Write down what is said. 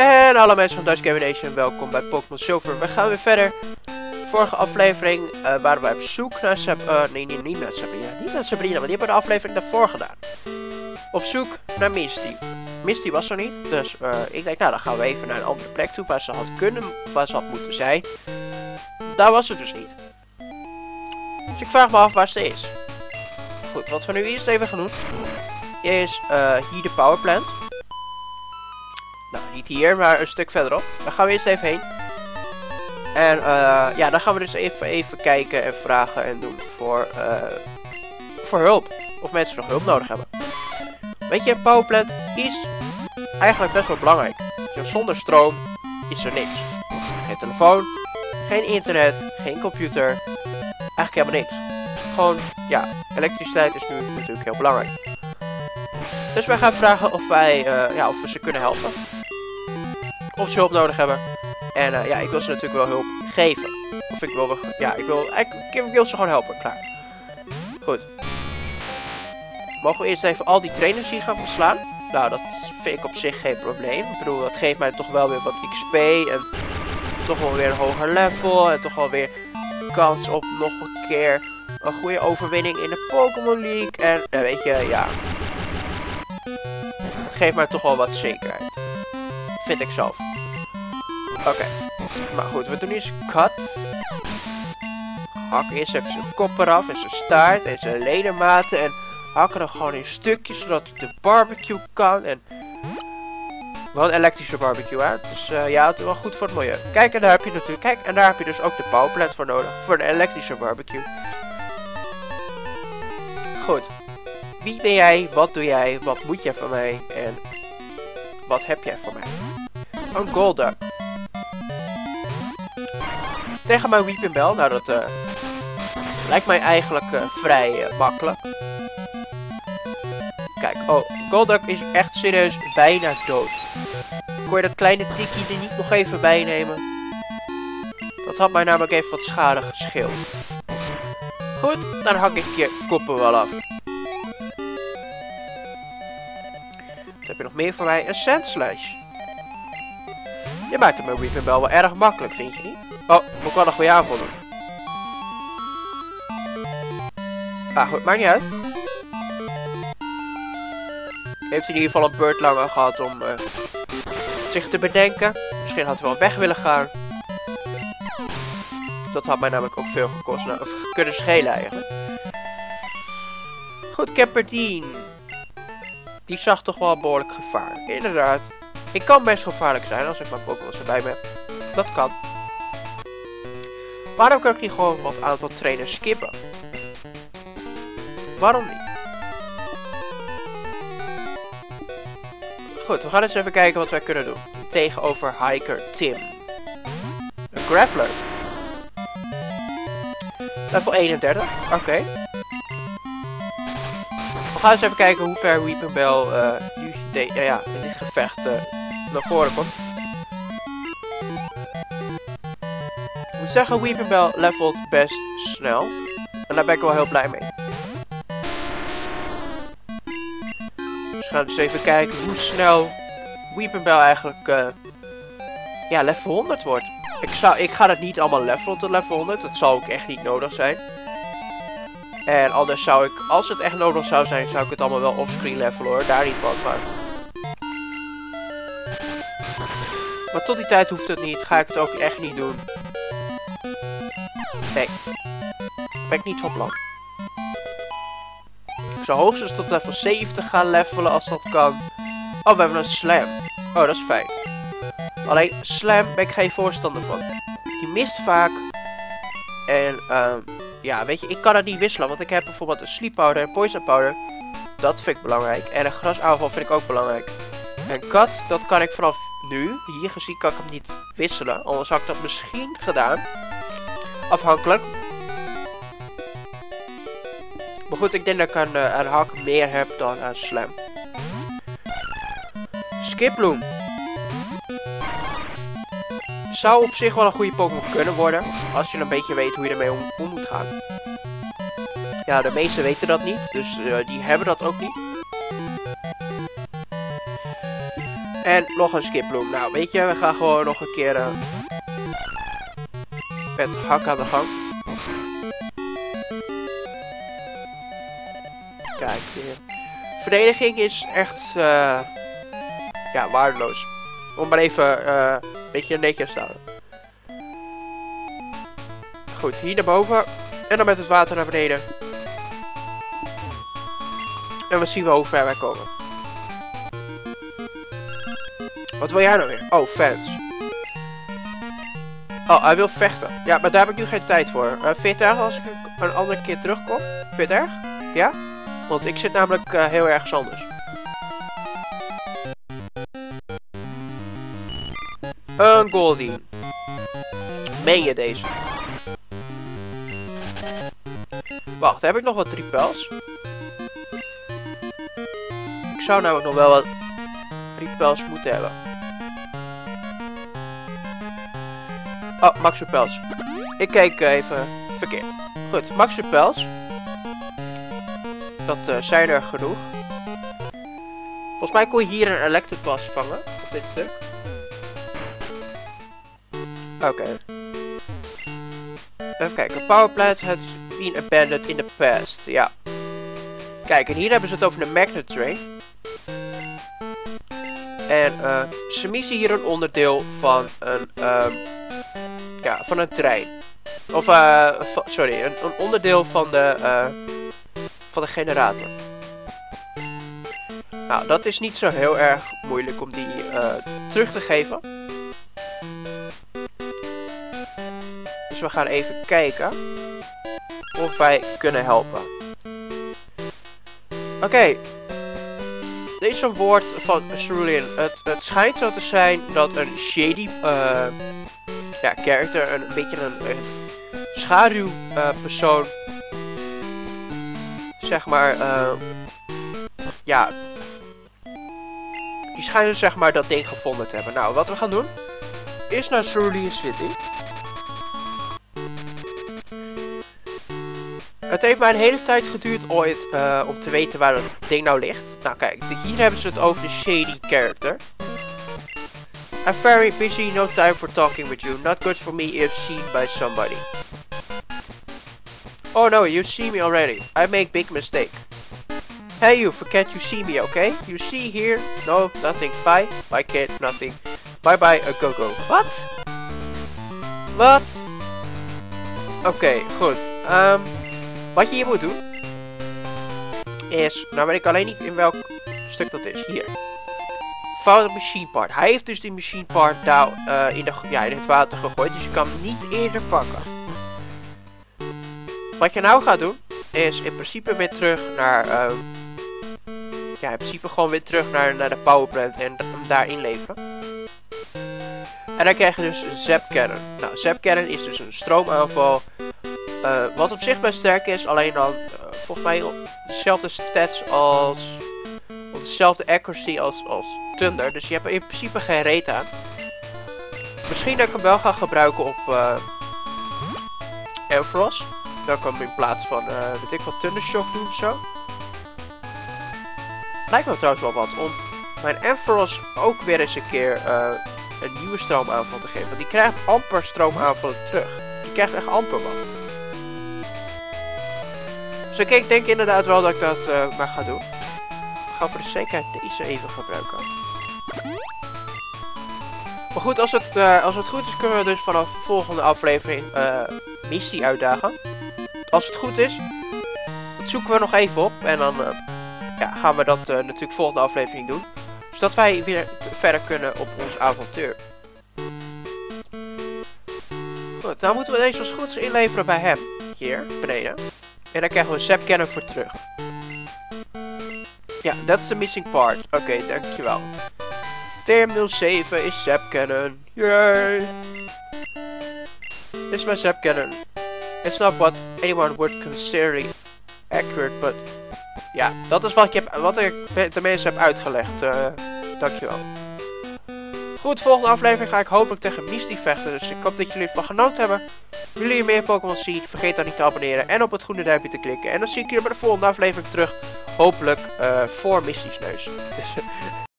En alle mensen van Dutch Gaming Nation, welkom bij Pokémon Silver. We gaan weer verder. Vorige aflevering waren wij op zoek naar niet naar Sabrina, maar die hebben de aflevering daarvoor gedaan. Op zoek naar Misty. Misty was er niet, dus ik denk, nou dan gaan we even naar een andere plek toe waar ze had kunnen, waar ze had moeten zijn. Daar was ze dus niet. Dus ik vraag me af waar ze is. Goed, wat we nu eerst even gaan doen, is hier de powerplant. Nou, niet hier, maar een stuk verderop. Daar gaan we eerst even heen. En ja, dan gaan we dus even kijken en vragen en doen voor hulp. Of mensen nog hulp nodig hebben. Weet je, powerplant is eigenlijk best wel belangrijk. Zonder stroom is er niks. Geen telefoon, geen internet, geen computer. Eigenlijk helemaal niks. Gewoon, ja, elektriciteit is nu natuurlijk heel belangrijk. Dus wij gaan vragen of of we ze kunnen helpen. Of ze hulp nodig hebben. En ja, ik wil ze natuurlijk wel hulp geven. Of ik wil ze gewoon helpen, klaar. Goed. Mogen we eerst even al die trainers hier gaan verslaan? Nou, dat vind ik op zich geen probleem. Ik bedoel, dat geeft mij toch wel weer wat XP. En toch wel weer een hoger level. En toch wel weer kans op nog een keer een goede overwinning in de Pokémon League. En weet je, ja. Het geeft mij toch wel wat zekerheid. Vind ik zelf. Oké. Maar goed, we doen eerst cut. Hakken eerst even zijn kop eraf en zijn staart en zijn ledematen. En hakken hem gewoon in stukjes zodat hij de barbecue kan. En wel een elektrische barbecue, hè. Dus ja, het is wel goed voor het milieu. Kijk, en daar heb je natuurlijk. Kijk, en daar heb je dus ook de powerplant voor nodig. Voor een elektrische barbecue. Goed. Wie ben jij? Wat doe jij? Wat moet jij van mij? En wat heb jij voor mij? Een Golduck. Tegen mijn Weepinbell. Nou, dat lijkt mij eigenlijk vrij makkelijk. Kijk, oh, Golduck is echt serieus bijna dood. Kon je dat kleine tikkie er niet nog even bij nemen? Dat had mij namelijk even wat schade gescheeld. Goed, dan hak ik je koppen wel af. Wat heb je nog meer voor mij? Een Sandslash. Je maakt hem met Weepinbell wel erg makkelijk, vind je niet? Oh, moet ik wel nog goede aanval doen. Ah, goed, maakt niet uit. Heeft hij in ieder geval een beurt langer gehad om zich te bedenken. Misschien had hij wel weg willen gaan. Dat had mij namelijk ook veel gekost. Nou, of kunnen schelen eigenlijk. Goed, Capperdine. Die zag toch wel behoorlijk gevaarlijk. Inderdaad. Ik kan best gevaarlijk zijn als ik mijn Pokémon erbij ben. Dat kan. Waarom kan ik niet gewoon wat aantal trainers skippen? Waarom niet? Goed, we gaan eens even kijken wat wij kunnen doen. Tegenover Hiker Tim. Een Graveler. Level 31, oké. We gaan eens even kijken hoe ver Weepinbell nu in dit gevecht naar voren komt. Ik moet zeggen, Weepinbell levelt best snel. En daar ben ik wel heel blij mee. Dus we gaan dus even kijken hoe snel Weepinbell eigenlijk level 100 wordt. Ik ga het niet allemaal levelen tot level 100. Dat zal ook echt niet nodig zijn. En anders zou ik, als het echt nodig zou zijn, zou ik het allemaal wel offscreen levelen hoor. Daar niet van, maar tot die tijd hoeft het niet. Ga ik het ook echt niet doen. Nee. Ben ik niet van plan. Ik zou hoogstens tot level 70 gaan levelen als dat kan. Oh, we hebben een Slam. Oh, dat is fijn. Alleen, Slam ben ik geen voorstander van. Die mist vaak. En, ja, weet je, ik kan het niet wisselen. Want ik heb bijvoorbeeld een Sleep Powder en Poison Powder. Dat vind ik belangrijk. En een grasaanval vind ik ook belangrijk. En Cut, dat kan ik vanaf nu, hier gezien, kan ik hem niet wisselen. Anders had ik dat misschien gedaan. Afhankelijk. Maar goed, ik denk dat ik een hak meer heb dan een Slam. Skiploom. Zou op zich wel een goede Pokémon kunnen worden. Als je een beetje weet hoe je ermee om moet gaan. Ja, de meesten weten dat niet. Dus die hebben dat ook niet. En nog een skipbloem. Nou, weet je, we gaan gewoon nog een keer met hak aan de gang. Kijk, de verdediging is echt ja, waardeloos. Om maar even een beetje netjes te houden. Goed, hier naar boven. En dan met het water naar beneden. En we zien wel hoe ver wij komen. Wat wil jij nou weer? Oh, fans. Oh, hij wil vechten. Ja, maar daar heb ik nu geen tijd voor. Vind je het erg als ik een andere keer terugkom? Vind je het erg? Ja? Want ik zit namelijk heel ergens anders. Een Goldie. Meen je deze? Wacht, heb ik nog wat repels? Ik zou namelijk nog wel wat repels moeten hebben. Oh, max repels. Ik keek even verkeerd. Goed, max repels. Dat zijn er genoeg. Volgens mij kon je hier een Electabuzz vangen. Op dit stuk. Oké. Even kijken. Power plant has been abandoned in the past. Ja. Kijk, en hier hebben ze het over de Magnet Train. En ze missen hier een onderdeel van een, ja, van een trein. Of, sorry, een onderdeel van de generator. Nou, dat is niet zo heel erg moeilijk om die terug te geven. Dus we gaan even kijken of wij kunnen helpen. Oké. Dit is een woord van Cerulean. Het schijnt zo te zijn dat een shady ja, character, een beetje een schaduwpersoon, zeg maar, ja, die schijnen zeg maar dat ding gevonden te hebben. Nou, wat we gaan doen, is naar Cerulean City. Het heeft mij een hele tijd geduurd ooit om te weten waar het ding nou ligt. Nou kijk, hier hebben ze het over de shady character. I'm very busy, no time for talking with you. Not good for me if seen by somebody. Oh no, you see me already. I make big mistake. Hey you, forget you see me, okay? You see here? No, nothing. Bye. Bye kid, nothing. Bye bye, a go-go. Wat? Wat? Oké, goed. Wat je hier moet doen is, nou weet ik alleen niet in welk stuk dat is. Hier. Found a machine part. Hij heeft dus die machine part daar in het water gegooid, dus je kan hem niet eerder pakken. Wat je nou gaat doen is in principe weer terug naar, ja, in principe gewoon weer terug naar de powerplant en hem daar inleveren. En dan krijg je dus een Zap Cannon. Nou, Zap Cannon is dus een stroomaanval. Wat op zich best sterk is, alleen dan volgens mij op dezelfde stats als, op dezelfde accuracy als Thunder. Dus je hebt er in principe geen reet aan. Misschien dat ik hem wel ga gebruiken op Ampharos. Dan kan ik hem in plaats van, weet ik wat, Thundershock doen ofzo. Lijkt me trouwens wel wat om mijn Ampharos ook weer eens een keer een nieuwe stroomaanval te geven. Want die krijgt amper stroomaanvallen terug. Die krijgt echt amper wat. Dus ik denk inderdaad wel dat ik dat maar ga doen. Ik ga voor de zekerheid deze even gebruiken. Maar goed, als het goed is kunnen we dus vanaf de volgende aflevering missie uitdagen. Als het goed is, dat zoeken we nog even op. En dan ja, gaan we dat natuurlijk volgende aflevering doen. Zodat wij weer verder kunnen op ons avontuur. Goed, nou moeten we deze als goed is inleveren bij hem. Hier, beneden. En daar krijgen we een Zap Cannon voor terug. Ja, that's the missing part. Oké, dankjewel. TM07 is Zap Cannon. Yay! This is my Zap Cannon. It's not what anyone would consider accurate, but... Ja, dat is wat ik de mensen heb uitgelegd. Dankjewel. Goed, volgende aflevering ga ik hopelijk tegen Misty vechten. Dus ik hoop dat jullie ervan genoten hebben. Willen jullie meer Pokémon zien? Vergeet dan niet te abonneren en op het groene duimpje te klikken. En dan zie ik jullie bij de volgende aflevering terug. Hopelijk voor Misty's neus.